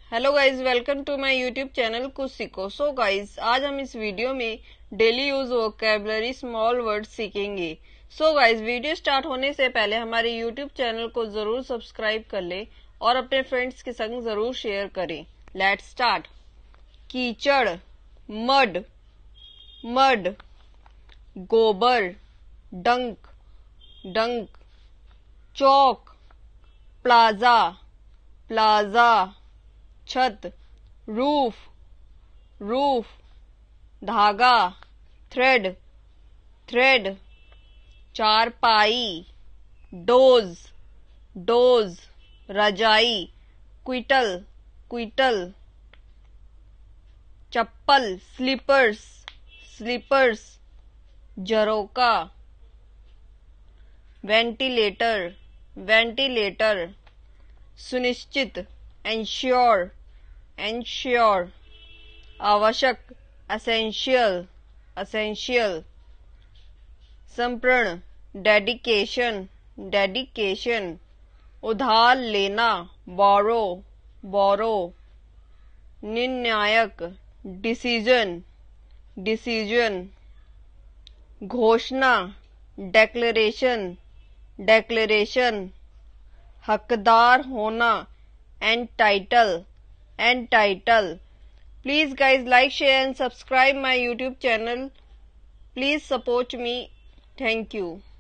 Hello guys, welcome to my YouTube channel कुछ सीखो। So guys, आज हम इस वीडियो में daily use vocabulary small word सीखेंगे। सो गाइज, वीडियो स्टार्ट होने से पहले हमारे यूट्यूब चैनल को जरूर सब्सक्राइब कर ले और अपने फ्रेंड्स के संग जरूर शेयर करें। Let's start. कीचड़, मड, मड। गोबर, डंक, डंक। चौक, प्लाजा, प्लाजा। छत, रूफ, रूफ। धागा, थ्रेड, थ्रेड। चारपाई, डोज, डोज। रजाई, क्विटल, क्विटल। चप्पल, स्लीपर्स, स्लीपर्स। झरोका, ventilator, ventilator. सुनिश्चित, एंश्योर, एंश्योर। आवश्यक, एसेंशियल, एसेंशियल। संप्रण, dedication, dedication. उधार लेना, बोरो, बोरो। निर्णायक, डिसीजन, डिसीजन। घोषणा, डेक्लेरेशन, डेक्लेरेशन। हकदार होना, entitle, entitle. Please guys, like, share and subscribe my YouTube channel. Please support me. Thank you.